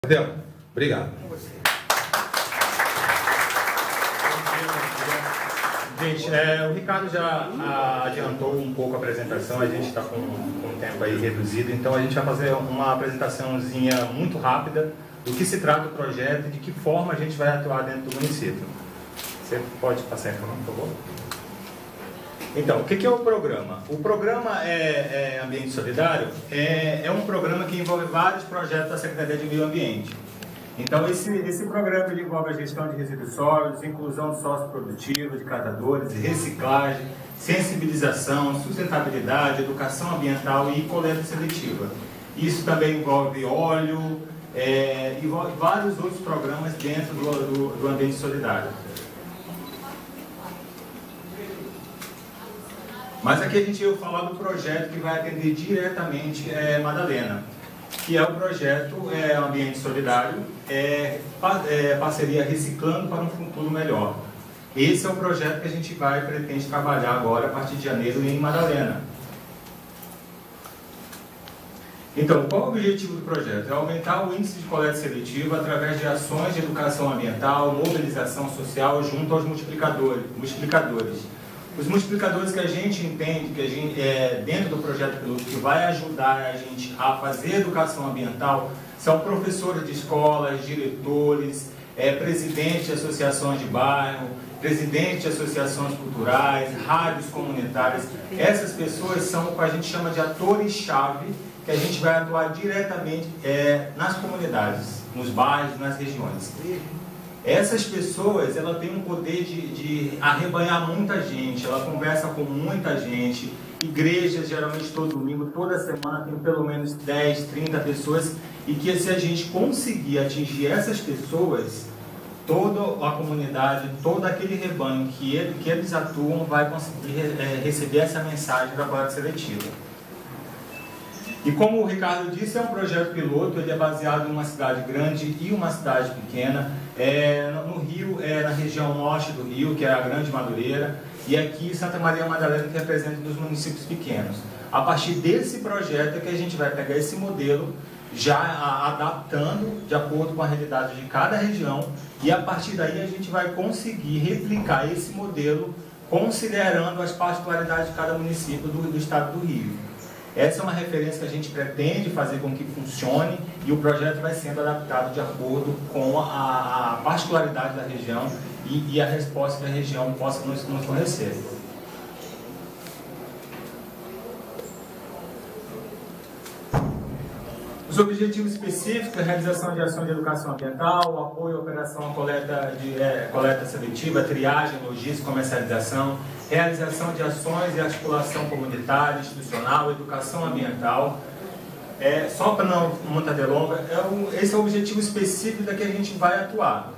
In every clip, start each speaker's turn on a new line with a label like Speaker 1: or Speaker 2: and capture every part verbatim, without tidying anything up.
Speaker 1: Entendeu? Obrigado.
Speaker 2: Gente, é, o Ricardo já a, adiantou um pouco a apresentação, a gente está com, com um tempo aí reduzido, então a gente vai fazer uma apresentaçãozinha muito rápida do que se trata o projeto e de que forma a gente vai atuar dentro do município. Você pode passar a informação, por favor? Então, o que é o programa? O programa é, é Ambiente Solidário é, é um programa que envolve vários projetos da Secretaria de Meio Ambiente. Então, esse, esse programa ele envolve a gestão de resíduos sólidos, inclusão socioprodutiva de catadores, reciclagem, sensibilização, sustentabilidade, educação ambiental e coleta seletiva. Isso também envolve óleo, é, envolve vários outros programas dentro do, do, do Ambiente Solidário. Mas aqui a gente vai falar do projeto que vai atender diretamente é, Madalena, que é o projeto é, Ambiente Solidário, é, é, parceria Reciclando para um Futuro Melhor. Esse é o projeto que a gente vai pretende trabalhar agora, a partir de janeiro, em Madalena. Então, qual é o objetivo do projeto? É aumentar o índice de coleta seletiva através de ações de educação ambiental, mobilização social junto aos multiplicadores. multiplicadores. Os multiplicadores que a gente entende, que a gente, é, dentro do projeto piloto, que vai ajudar a gente a fazer educação ambiental, são professores de escolas, diretores, é, presidentes de associações de bairro, presidentes de associações culturais, rádios comunitárias. Essas pessoas são o que a gente chama de atores-chave, que a gente vai atuar diretamente é, nas comunidades, nos bairros, nas regiões. Essas pessoas, ela tem um poder de, de arrebanhar muita gente, ela conversa com muita gente, igrejas geralmente todo domingo, toda semana tem pelo menos dez, trinta pessoas, e que se a gente conseguir atingir essas pessoas, toda a comunidade, todo aquele rebanho que, ele, que eles atuam vai conseguir é, receber essa mensagem da coleta seletiva. E como o Ricardo disse, é um projeto piloto, ele é baseado em uma cidade grande e uma cidade pequena, é, no Rio, é, na região norte do Rio, que é a Grande Madureira, e aqui Santa Maria Madalena, que representa dos municípios pequenos. A partir desse projeto é que a gente vai pegar esse modelo, já a, adaptando de acordo com a realidade de cada região, e a partir daí a gente vai conseguir replicar esse modelo, considerando as particularidades de cada município do, do estado do Rio. Essa é uma referência que a gente pretende fazer com que funcione e o projeto vai sendo adaptado de acordo com a, a particularidade da região e, e a resposta que a região possa nos, nos fornecer. Os objetivos específicos, a realização de ações de educação ambiental, apoio à operação à coleta, de, é, coleta seletiva, triagem, logística, comercialização, realização de ações e articulação comunitária, institucional, educação ambiental. É, só para não muita delonga, é o, esse é o objetivo específico da que a gente vai atuar.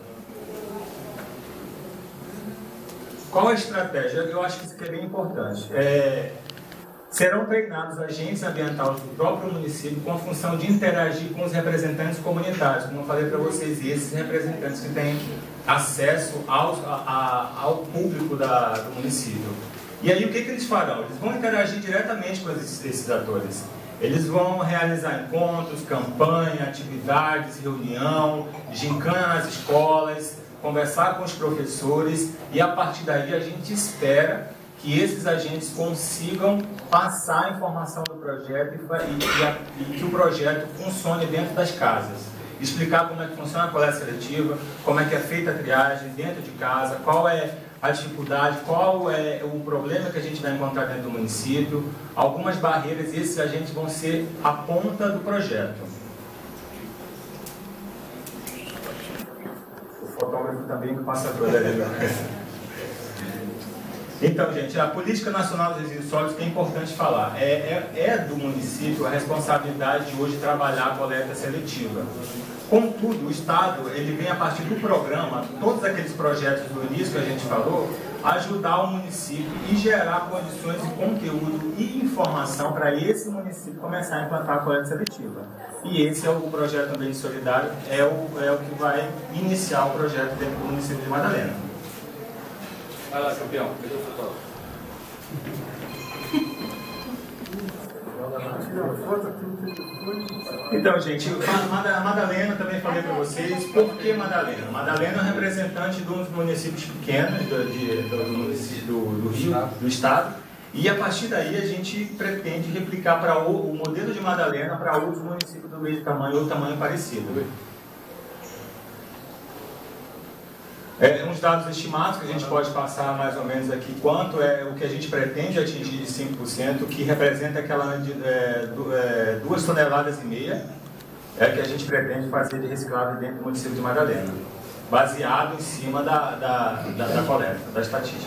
Speaker 2: Qual a estratégia? Eu acho que isso aqui é bem importante. É, serão treinados agentes ambientais do próprio município com a função de interagir com os representantes comunitários, como eu falei para vocês, e esses representantes que têm acesso ao, a, ao público da, do município. E aí o que, que eles farão? Eles vão interagir diretamente com esses, esses atores. Eles vão realizar encontros, campanha, atividades, reunião, gincana nas escolas, conversar com os professores, e a partir daí a gente espera que esses agentes consigam passar a informação do projeto e, e, a, e que o projeto funcione dentro das casas. Explicar como é que funciona a coleta seletiva, como é que é feita a triagem dentro de casa, qual é a dificuldade, qual é o problema que a gente vai encontrar dentro do município, algumas barreiras, e esses agentes vão ser a ponta do projeto. O fotógrafo também passa a toda a Então, gente, a Política Nacional dos Resíduos Sólidos, que é importante falar, é, é, é do município a responsabilidade de hoje trabalhar a coleta seletiva. Contudo, o Estado, ele vem a partir do programa, todos aqueles projetos do início que a gente falou, ajudar o município e gerar condições de conteúdo e informação para esse município começar a implantar a coleta seletiva. E esse é o projeto Ambiente Solidário, é o, é o que vai iniciar o projeto dentro do município de Madalena.
Speaker 3: Vai lá, campeão. Cadê o fotógrafo?
Speaker 2: Então, gente, a Madalena, também falei para vocês, por que Madalena? Madalena é um representante de um dos municípios pequenos do, de, do, do, do, do Rio, do Estado, e a partir daí a gente pretende replicar para o, o modelo de Madalena para outros municípios do mesmo tamanho ou tamanho parecido. É, uns dados estimados que a gente pode passar mais ou menos aqui, quanto é o que a gente pretende atingir de cinco por cento, que representa aquela de, é, do, é, duas toneladas e meia, é que a gente pretende fazer de reciclagem dentro do município de Madalena, baseado em cima da, da, da, da coleta, da estatística.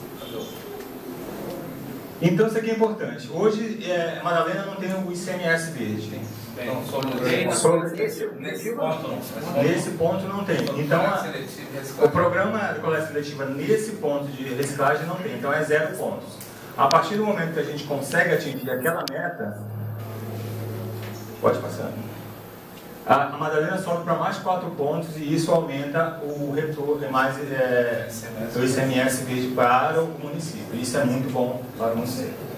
Speaker 2: Então isso aqui é importante. Hoje, é, Madalena não tem o I C M S verde.
Speaker 3: Então, sobre
Speaker 2: nesse, nesse, ponto, nesse ponto não tem. Então, a, o programa de coleta seletiva nesse ponto de reciclagem não tem. Então, é zero pontos. A partir do momento que a gente consegue atingir aquela meta, pode passar. A, a Madalena sobe para mais quatro pontos e isso aumenta o retorno, mais é, o I C M S verde para o município. Isso é muito bom para o município.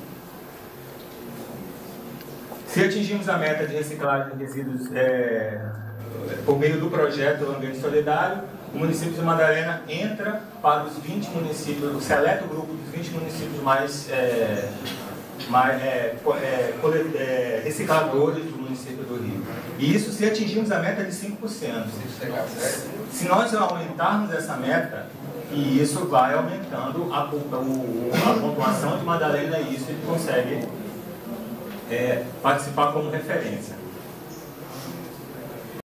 Speaker 2: Se atingirmos a meta de reciclagem de resíduos é, por meio do projeto Ambiente Solidário, o município de Madalena entra para os vinte municípios, o seleto grupo dos vinte municípios mais, é, mais é, é, é, recicladores do município do Rio. E isso se atingirmos a meta de cinco por cento. Se nós aumentarmos essa meta, e isso vai aumentando a, o, a pontuação de Madalena, e isso ele consegue É, participar como referência.